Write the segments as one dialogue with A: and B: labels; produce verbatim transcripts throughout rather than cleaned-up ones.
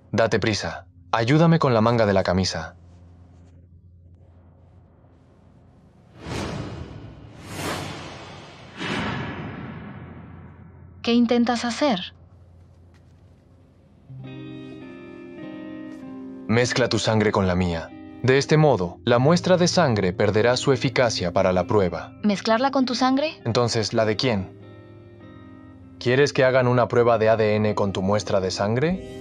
A: Date prisa. Ayúdame con la manga de la camisa.
B: ¿Qué intentas hacer?
A: Mezcla tu sangre con la mía. De este modo, la muestra de sangre perderá su eficacia para la prueba.
B: ¿Mezclarla con tu sangre?
A: Entonces, ¿la de quién? ¿Quieres que hagan una prueba de A D N con tu muestra de sangre?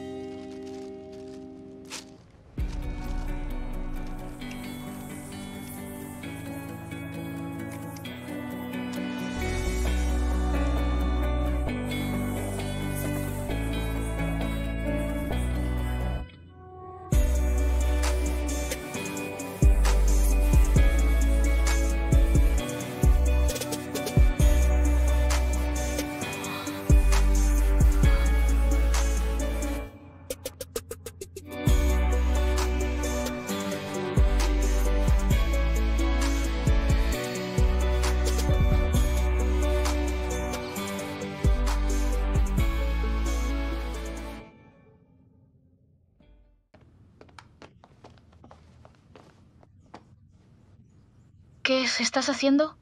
B: ¿Qué estás haciendo?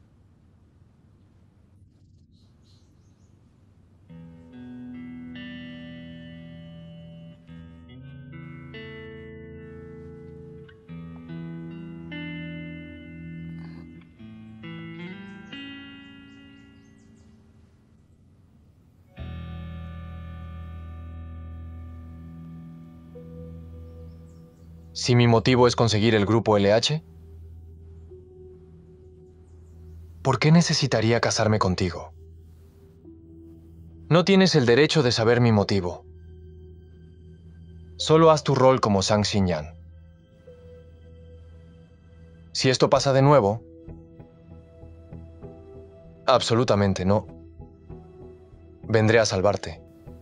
A: Si mi motivo es conseguir el grupo L H, ¿por qué necesitaría casarme contigo? No tienes el derecho de saber mi motivo. Solo haz tu rol como Zhang Xinyan. Si esto pasa de nuevo, absolutamente no. Vendré a salvarte.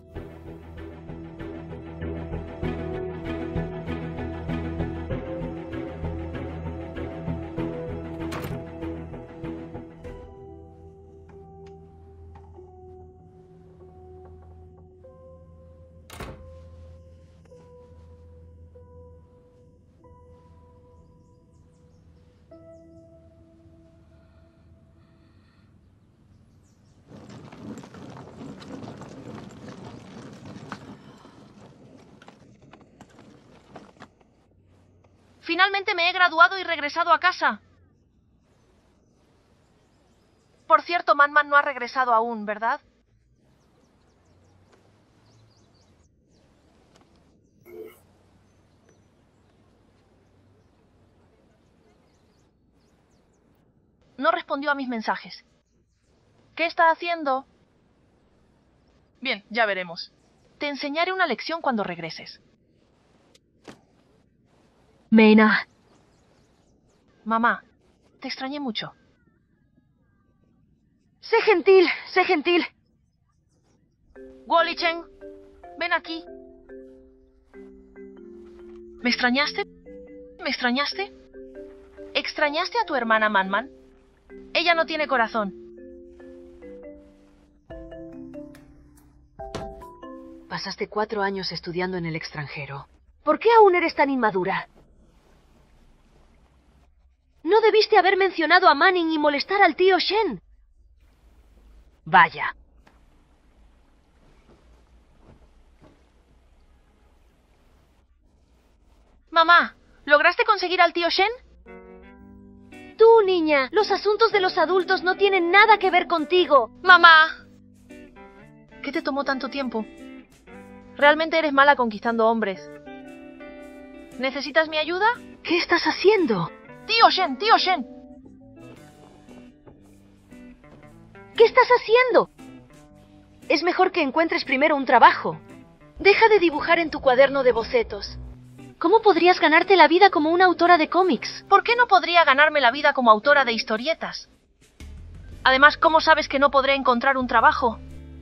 C: Finalmente me he graduado y regresado a casa. Por cierto, Man Man no ha regresado aún, ¿verdad? No respondió a mis mensajes. ¿Qué está haciendo? Bien, ya veremos. Te enseñaré una lección cuando regreses.
D: Meina.
C: Mamá, te extrañé mucho.
D: Sé gentil, sé gentil.
C: Wally Chen, ven aquí. ¿Me extrañaste? ¿Me extrañaste? ¿Extrañaste a tu hermana Man Man? Ella no tiene corazón.
D: Pasaste cuatro años estudiando en el extranjero. ¿Por qué aún eres tan inmadura? No debiste haber mencionado a Manning y molestar al tío Shen. Vaya.
C: Mamá, ¿lograste conseguir al tío Shen?
D: Tú, niña, los asuntos de los adultos no tienen nada que ver contigo.
C: ¡Mamá! ¿Qué te tomó tanto tiempo? Realmente eres mala conquistando hombres. ¿Necesitas mi ayuda?
D: ¿Qué estás haciendo?
C: ¡Tío Shen! ¡Tío Shen!
D: ¿Qué estás haciendo? Es mejor que encuentres primero un trabajo. Deja de dibujar en tu cuaderno de bocetos. ¿Cómo podrías ganarte la vida como una autora de cómics?
C: ¿Por qué no podría ganarme la vida como autora de historietas? Además, ¿cómo sabes que no podré encontrar un trabajo?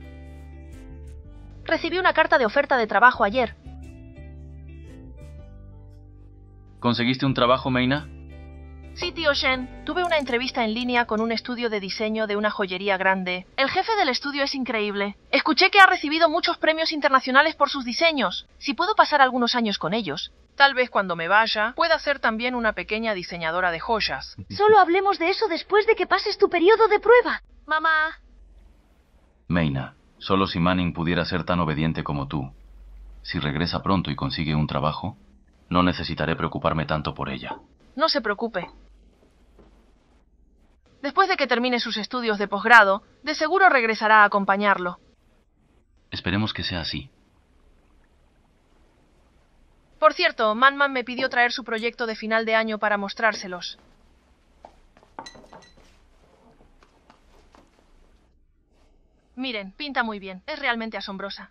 C: Recibí una carta de oferta de trabajo ayer.
E: ¿Conseguiste un trabajo, Meina?
C: Sí, tío Shen. Tuve una entrevista en línea con un estudio de diseño de una joyería grande. El jefe del estudio es increíble. Escuché que ha recibido muchos premios internacionales por sus diseños. Si puedo pasar algunos años con ellos, tal vez cuando me vaya pueda ser también una pequeña diseñadora de joyas.
D: Solo hablemos de eso después de que pases tu periodo de prueba.
C: Mamá.
E: Meina, solo si Manning pudiera ser tan obediente como tú. Si regresa pronto y consigue un trabajo, no necesitaré preocuparme tanto por ella.
C: No se preocupe. Después de que termine sus estudios de posgrado, de seguro regresará a acompañarlo.
E: Esperemos que sea así.
C: Por cierto, Man-Man me pidió traer su proyecto de final de año para mostrárselos. Miren, pinta muy bien. Es realmente asombrosa.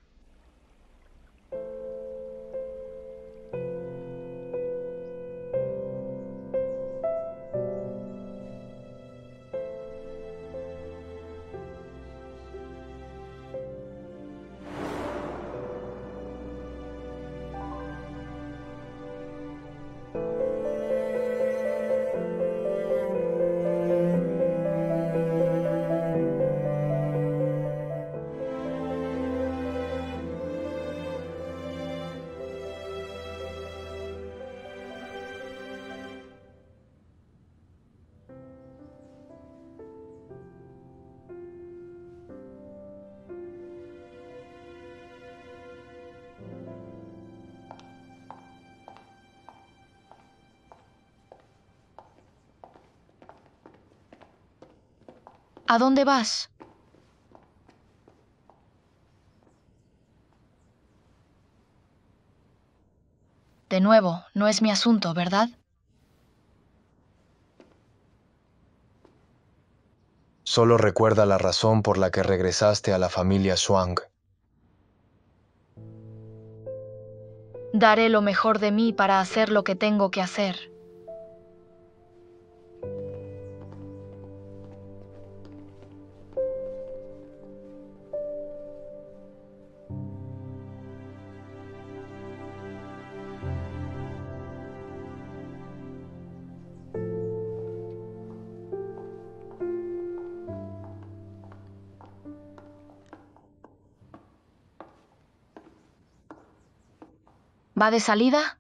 B: ¿A dónde vas? De nuevo, no es mi asunto, ¿verdad?
A: Solo recuerda la razón por la que regresaste a la familia Shuang.
B: Daré lo mejor de mí para hacer lo que tengo que hacer. ¿Va de salida?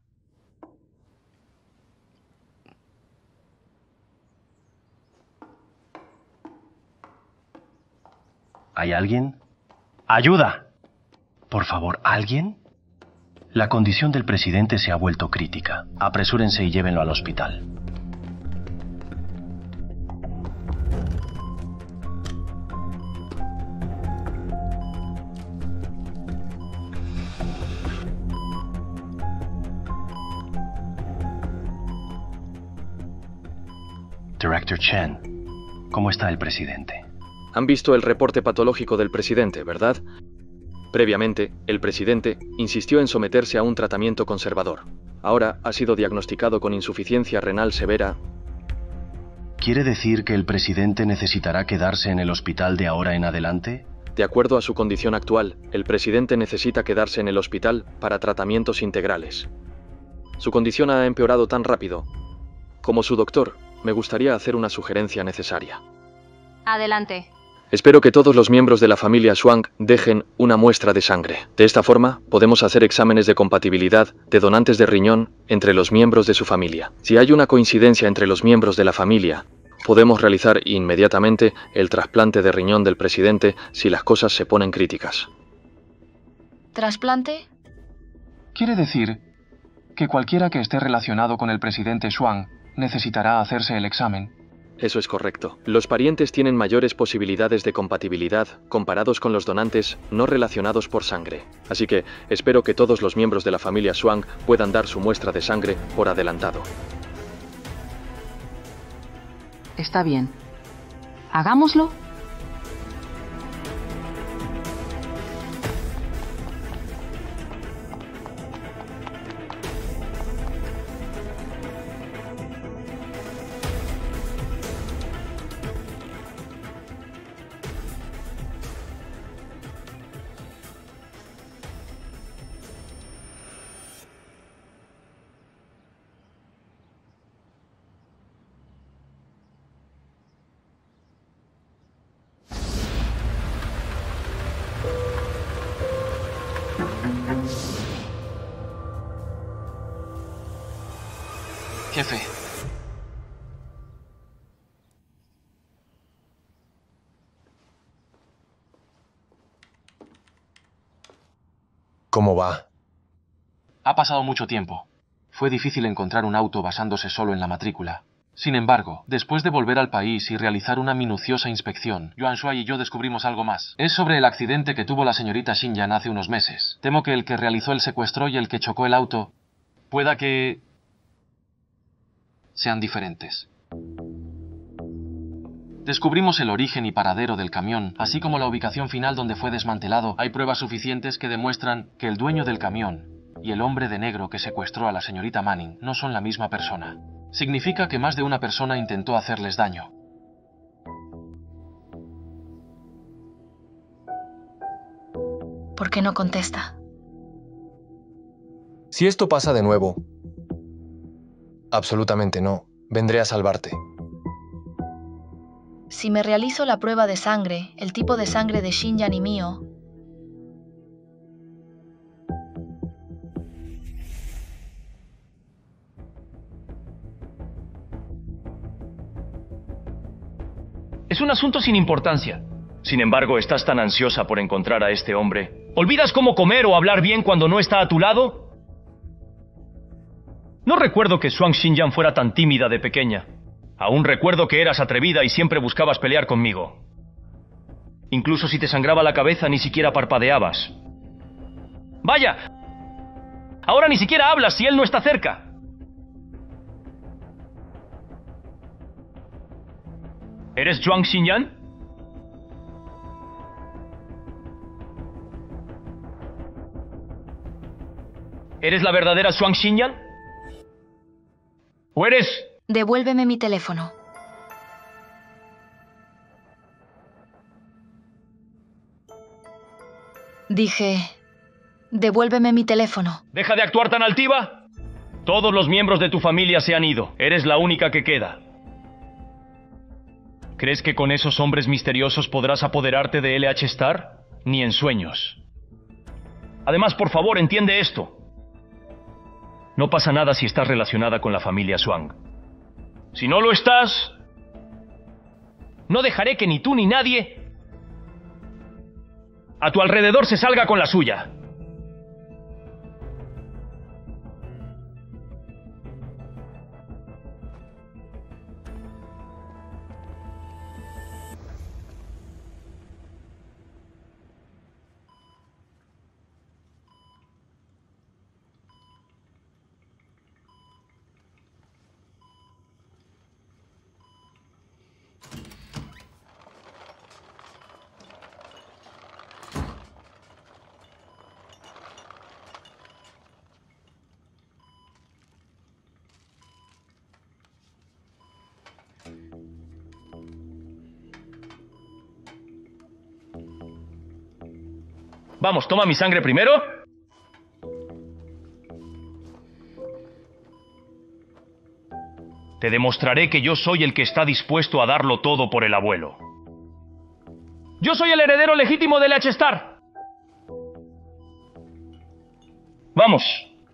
F: ¿Hay alguien? ¡Ayuda! Por favor, ¿alguien? La condición del presidente se ha vuelto crítica. Apresúrense y llévenlo al hospital. Director Chen, ¿cómo está el presidente?
G: Han visto el reporte patológico del presidente, ¿verdad? Previamente, el presidente insistió en someterse a un tratamiento conservador. Ahora ha sido diagnosticado con insuficiencia renal severa.
F: ¿Quiere decir que el presidente necesitará quedarse en el hospital de ahora en adelante?
G: De acuerdo a su condición actual, el presidente necesita quedarse en el hospital para tratamientos integrales. Su condición ha empeorado tan rápido. Como su doctor, me gustaría hacer una sugerencia necesaria.
D: Adelante.
G: Espero que todos los miembros de la familia Shuang dejen una muestra de sangre. De esta forma, podemos hacer exámenes de compatibilidad de donantes de riñón entre los miembros de su familia. Si hay una coincidencia entre los miembros de la familia, podemos realizar inmediatamente el trasplante de riñón del presidente si las cosas se ponen críticas.
B: ¿Trasplante?
H: Quiere decir que cualquiera que esté relacionado con el presidente Shuang necesitará hacerse el examen.
G: Eso es correcto. Los parientes tienen mayores posibilidades de compatibilidad comparados con los donantes no relacionados por sangre. Así que espero que todos los miembros de la familia Shuang puedan dar su muestra de sangre por adelantado.
I: Está bien. Hagámoslo.
H: Jefe.
A: ¿Cómo va?
H: Ha pasado mucho tiempo. Fue difícil encontrar un auto basándose solo en la matrícula. Sin embargo, después de volver al país y realizar una minuciosa inspección, Yuan Shuai y yo descubrimos algo más. Es sobre el accidente que tuvo la señorita Xinyan hace unos meses. Temo que el que realizó el secuestro y el que chocó el auto pueda que sean diferentes. Descubrimos el origen y paradero del camión, así como la ubicación final donde fue desmantelado. Hay pruebas suficientes que demuestran que el dueño del camión y el hombre de negro que secuestró a la señorita Manning no son la misma persona. Significa que más de una persona intentó hacerles daño.
B: ¿Por qué no contesta?
A: Si esto pasa de nuevo, absolutamente no. Vendré a salvarte.
B: Si me realizo la prueba de sangre, el tipo de sangre de Xinyan y mío,
J: es un asunto sin importancia. Sin embargo, estás tan ansiosa por encontrar a este hombre. ¿Olvidas cómo comer o hablar bien cuando no está a tu lado? No recuerdo que Shuang Xinyan fuera tan tímida de pequeña. Aún recuerdo que eras atrevida y siempre buscabas pelear conmigo. Incluso si te sangraba la cabeza, ni siquiera parpadeabas. ¡Vaya! Ahora ni siquiera hablas si él no está cerca. ¿Eres Shuang Xinyan? ¿Eres la verdadera Shuang Xinyan? ¿O eres...?
B: Devuélveme mi teléfono. Dije, devuélveme mi teléfono.
J: ¡Deja de actuar tan altiva! Todos los miembros de tu familia se han ido. Eres la única que queda. ¿Crees que con esos hombres misteriosos podrás apoderarte de L H Star? Ni en sueños. Además, por favor, entiende esto. No pasa nada si estás relacionada con la familia Shuang. Si no lo estás, no dejaré que ni tú ni nadie a tu alrededor se salga con la suya. Vamos, toma mi sangre primero. Te demostraré que yo soy el que está dispuesto a darlo todo por el abuelo. Yo soy el heredero legítimo de L H Star. Vamos.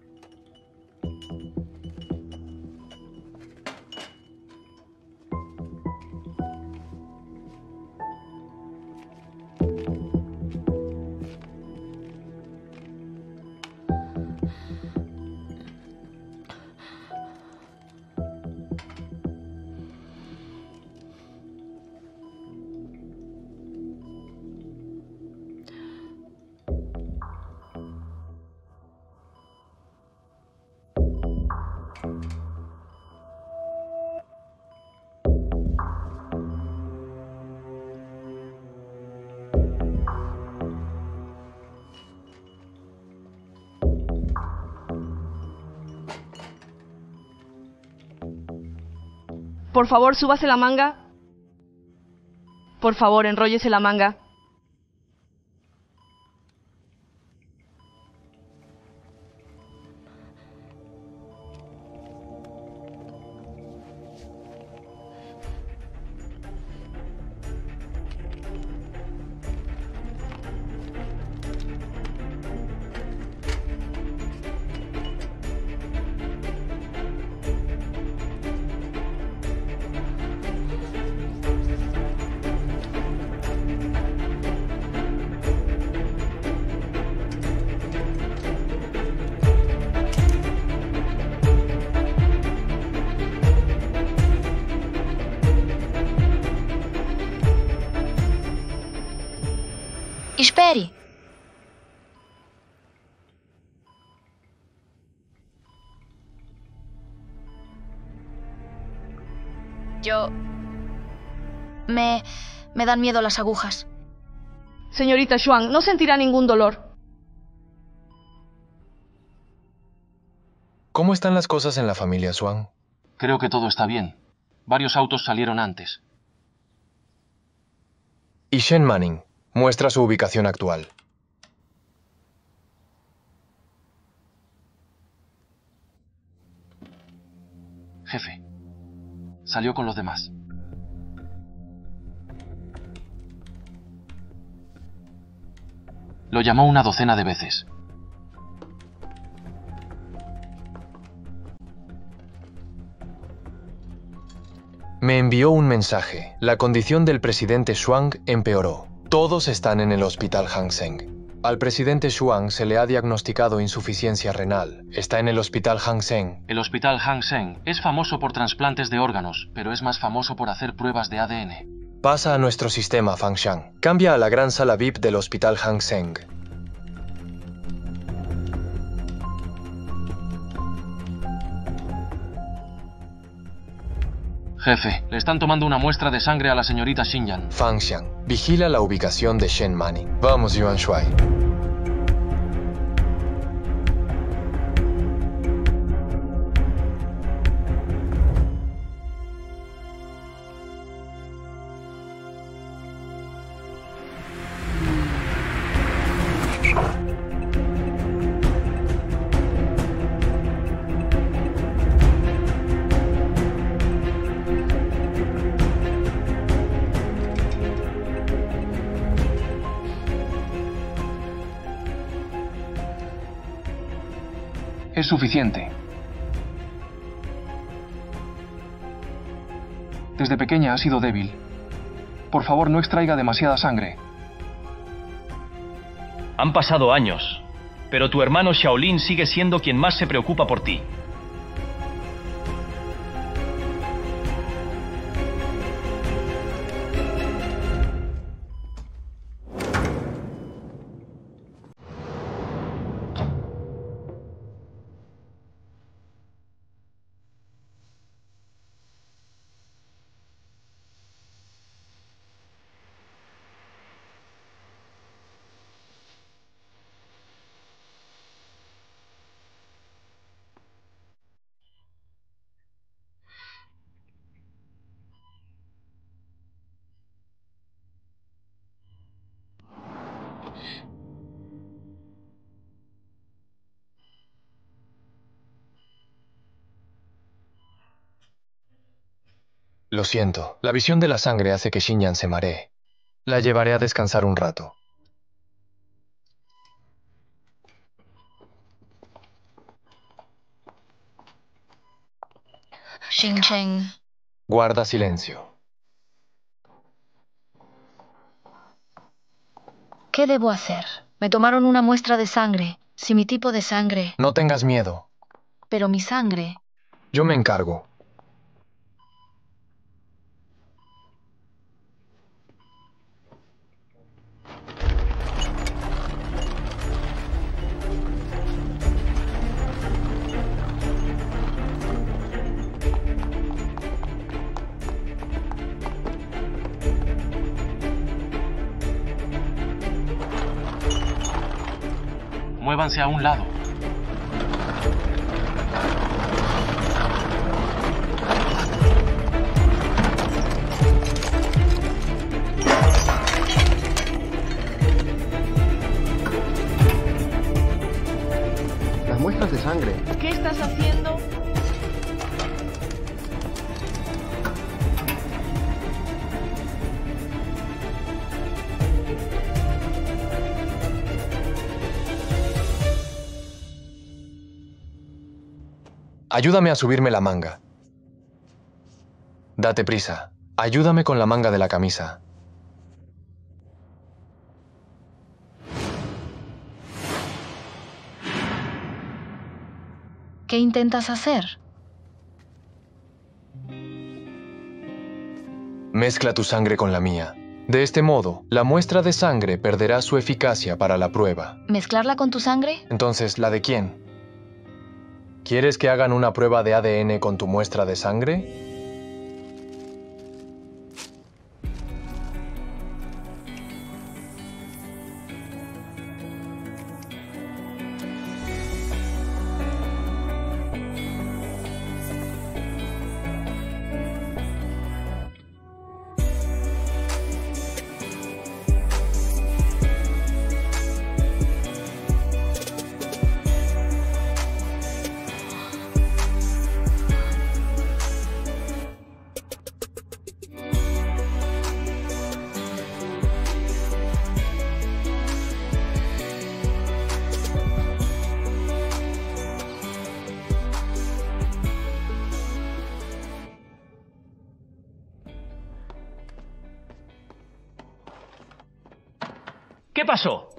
K: Por favor, súbase la manga. Por favor, enróllese la manga.
B: Yo... Me... me dan miedo las agujas.
K: Señorita Xuan, no sentirá ningún dolor.
A: ¿Cómo están las cosas en la familia Xuan?
H: Creo que todo está bien. Varios autos salieron antes.
A: Y Shen Manning muestra su ubicación actual.
H: Jefe, salió con los demás. Lo llamó una docena de veces.
A: Me envió un mensaje. La condición del presidente Xuan empeoró. Todos están en el hospital Hang Seng. Al presidente Xuan se le ha diagnosticado insuficiencia renal. Está en el hospital Hang Seng.
H: El hospital Hang Seng es famoso por trasplantes de órganos, pero es más famoso por hacer pruebas de A D N.
A: Pasa a nuestro sistema, Fangshan. Cambia a la gran sala V I P del hospital Hang Seng.
H: Jefe, le están tomando una muestra de sangre a la señorita Xinyan.
A: Fangshan, vigila la ubicación de Shen Manning. Vamos, Yuan Shuai.
L: Es suficiente. Desde pequeña ha sido débil. Por favor, no extraiga demasiada sangre.
J: Han pasado años, pero tu hermano Shaolin sigue siendo quien más se preocupa por ti. Lo siento, la visión de la sangre hace que Xinyan se maree. La llevaré a descansar un rato.
B: Xinchen.
A: Guarda silencio.
B: ¿Qué debo hacer? Me tomaron una muestra de sangre. Si mi tipo de sangre...
A: No tengas miedo.
B: Pero mi sangre...
A: Yo me encargo.
H: Muévanse a un lado.
M: Las muestras de sangre.
K: ¿Qué estás haciendo?
A: Ayúdame a subirme la manga. Date prisa. Ayúdame con la manga de la camisa.
B: ¿Qué intentas hacer?
A: Mezcla tu sangre con la mía. De este modo, la muestra de sangre perderá su eficacia para la prueba.
B: ¿Mezclarla con tu sangre?
A: Entonces, ¿la de quién? ¿Quieres que hagan una prueba de A D N con tu muestra de sangre?
J: ¿Qué pasó?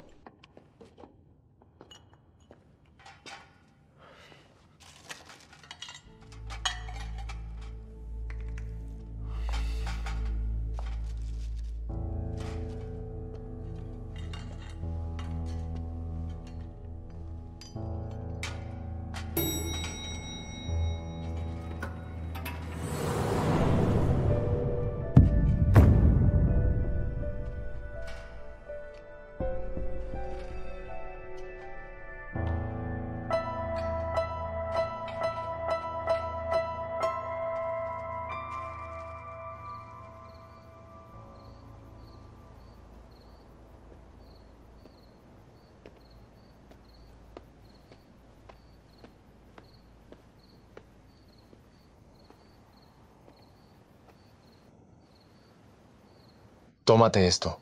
A: Tómate esto.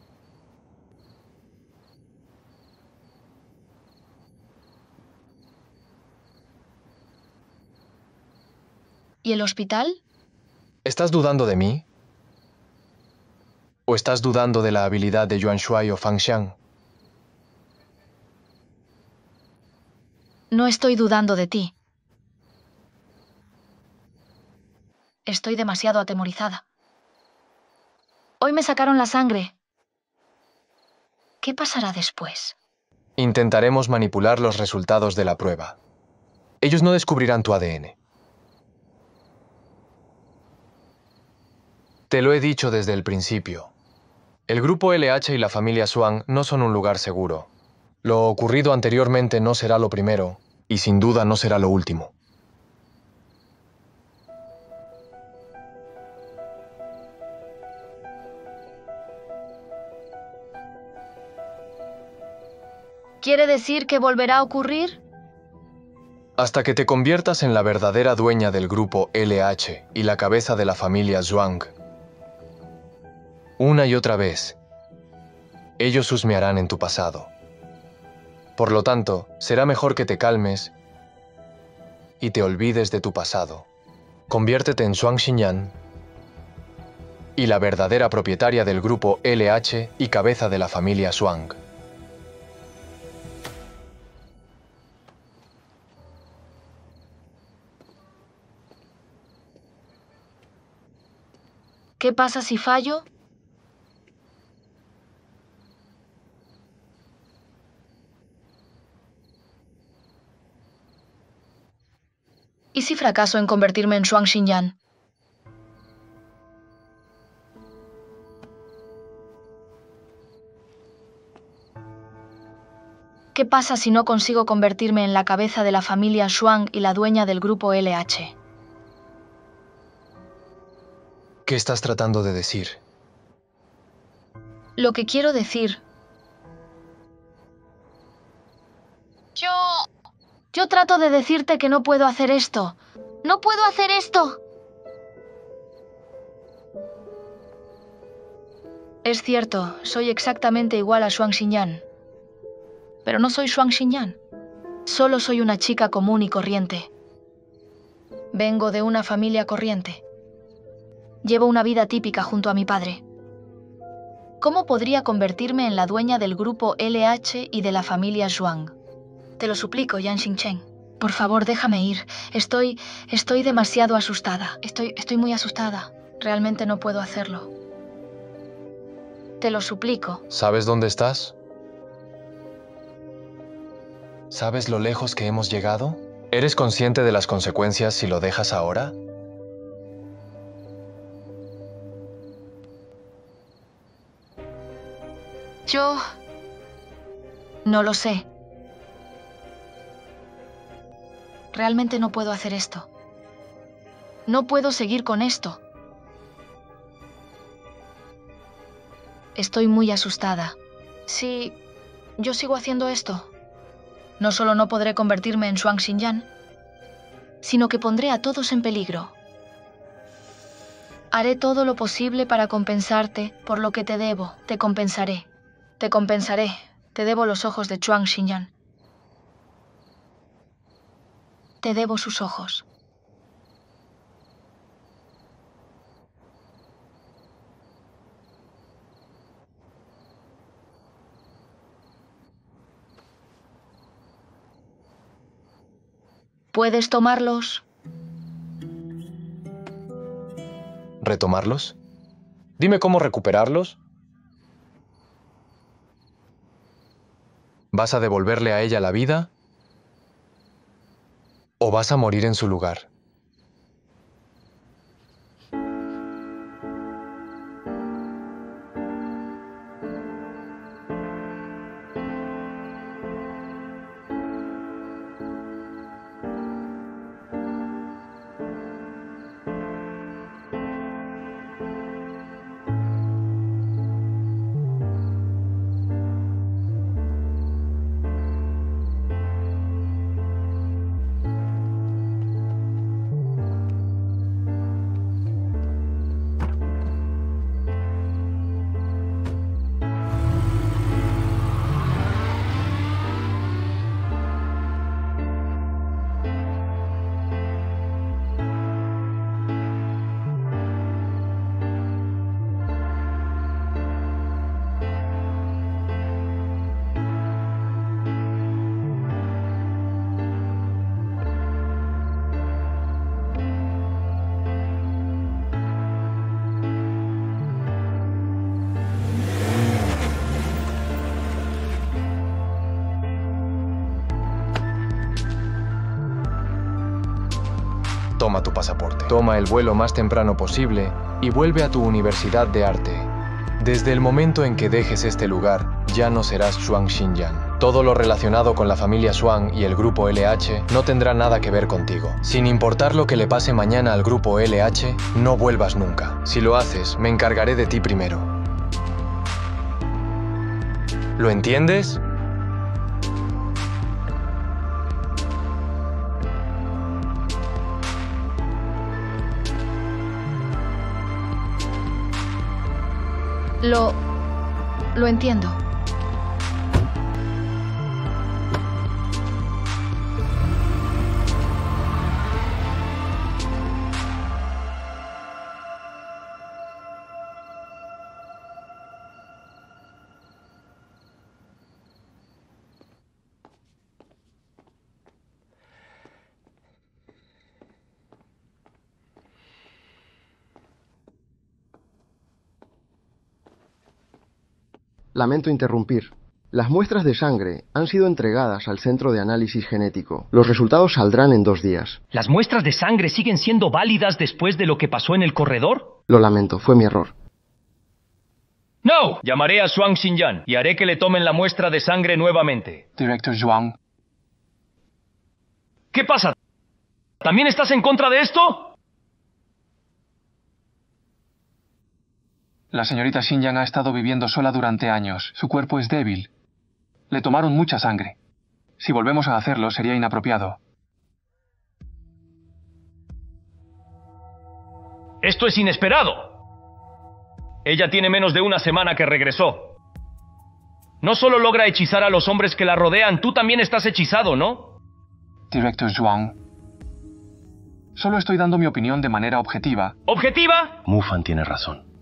B: ¿Y el hospital?
A: ¿Estás dudando de mí? ¿O estás dudando de la habilidad de Yuan Shuai o Fang Xiang?
B: No estoy dudando de ti. Estoy demasiado atemorizada. Hoy me sacaron la sangre. ¿Qué pasará después?
A: Intentaremos manipular los resultados de la prueba. Ellos no descubrirán tu A D N. Te lo he dicho desde el principio. El grupo L H y la familia Shuang no son un lugar seguro. Lo ocurrido anteriormente no será lo primero, y sin duda no será lo último.
B: ¿Quiere decir que volverá a ocurrir?
A: Hasta que te conviertas en la verdadera dueña del grupo L H y la cabeza de la familia Zhuang. Una y otra vez, ellos husmearán en tu pasado. Por lo tanto, será mejor que te calmes y te olvides de tu pasado. Conviértete en Shuang Xinyan y la verdadera propietaria del grupo L H y cabeza de la familia Zhuang.
B: ¿Qué pasa si fallo? ¿Y si fracaso en convertirme en Shuang Xinyan? ¿Qué pasa si no consigo convertirme en la cabeza de la familia Zhuang y la dueña del grupo L H?
A: ¿Qué estás tratando de decir?
B: Lo que quiero decir... Yo... Yo trato de decirte que no puedo hacer esto. ¡No puedo hacer esto! Es cierto, soy exactamente igual a Shuang Xinyan. Pero no soy Shuang Xinyan. Solo soy una chica común y corriente. Vengo de una familia corriente. Llevo una vida típica junto a mi padre. ¿Cómo podría convertirme en la dueña del grupo L H y de la familia Zhuang? Te lo suplico, Yan Xingchen. Por favor, déjame ir. Estoy... estoy demasiado asustada. Estoy... estoy muy asustada. Realmente no puedo hacerlo. Te lo suplico.
A: ¿Sabes dónde estás? ¿Sabes lo lejos que hemos llegado? ¿Eres consciente de las consecuencias si lo dejas ahora?
B: Yo... no lo sé. Realmente no puedo hacer esto. No puedo seguir con esto. Estoy muy asustada. Si yo sigo haciendo esto, no solo no podré convertirme en Shuang Xinyan, sino que pondré a todos en peligro. Haré todo lo posible para compensarte por lo que te debo. Te compensaré. Te compensaré. Te debo los ojos de Shuang Xinyan. Te debo sus ojos. ¿Puedes tomarlos?
A: ¿Retomarlos? Dime cómo recuperarlos. ¿Vas a devolverle a ella la vida? ¿O vas a morir en su lugar? Toma tu pasaporte. Toma el vuelo más temprano posible y vuelve a tu universidad de arte. Desde el momento en que dejes este lugar, ya no serás Shuang Xinyan. Todo lo relacionado con la familia Shuang y el grupo L H no tendrá nada que ver contigo. Sin importar lo que le pase mañana al grupo L H, no vuelvas nunca. Si lo haces, me encargaré de ti primero. ¿Lo entiendes?
B: Lo... lo entiendo.
M: Lamento interrumpir. Las muestras de sangre han sido entregadas al Centro de Análisis Genético. Los resultados saldrán en dos días.
J: ¿Las muestras de sangre siguen siendo válidas después de lo que pasó en el corredor?
M: Lo lamento, fue mi error.
J: ¡No! Llamaré a Shuang Xinyan y haré que le tomen la muestra de sangre nuevamente.
L: Director Zhuang.
J: ¿Qué pasa? ¿También estás en contra de esto?
L: La señorita Xinyan ha estado viviendo sola durante años. Su cuerpo es débil. Le tomaron mucha sangre. Si volvemos a hacerlo, sería inapropiado.
J: Esto es inesperado. Ella tiene menos de una semana que regresó. No solo logra hechizar a los hombres que la rodean, tú también estás hechizado, ¿no?
L: Director Zhuang. Solo estoy dando mi opinión de manera objetiva.
J: ¿Objetiva?
F: Mufan tiene razón.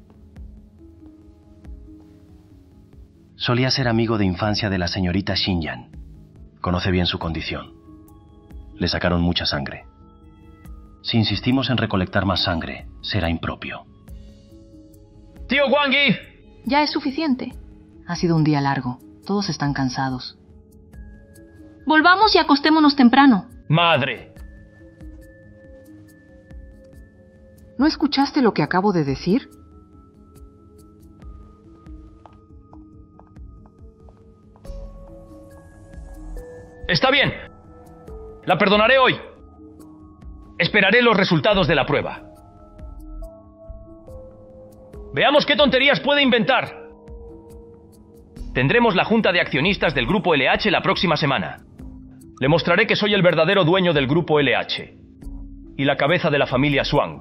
F: Solía ser amigo de infancia de la señorita Xinyan. Conoce bien su condición. Le sacaron mucha sangre. Si insistimos en recolectar más sangre, será impropio.
J: ¡Tío Guangui!
I: Ya es suficiente. Ha sido un día largo. Todos están cansados. Volvamos y acostémonos temprano.
J: ¡Madre!
I: ¿No escuchaste lo que acabo de decir?
J: Está bien. La perdonaré hoy. Esperaré los resultados de la prueba. Veamos qué tonterías puede inventar. Tendremos la junta de accionistas del grupo L H la próxima semana. Le mostraré que soy el verdadero dueño del grupo L H y la cabeza de la familia Shuang.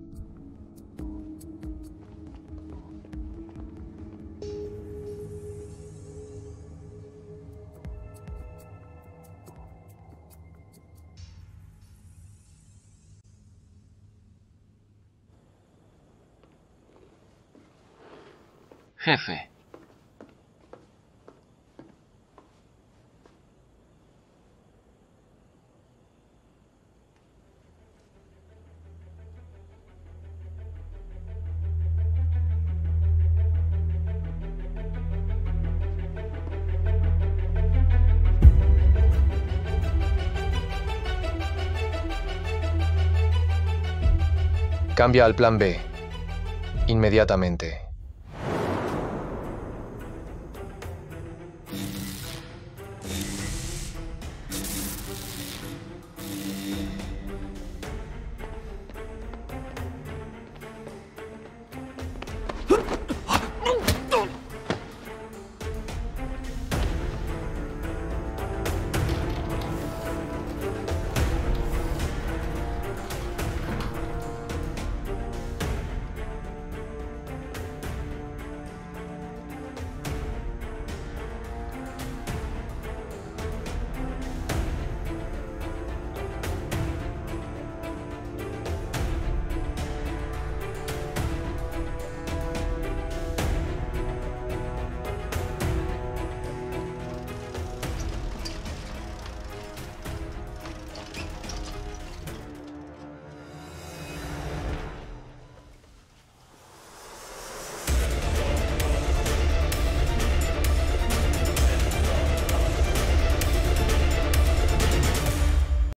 H: Jefe.
A: Cambia al plan B. Inmediatamente.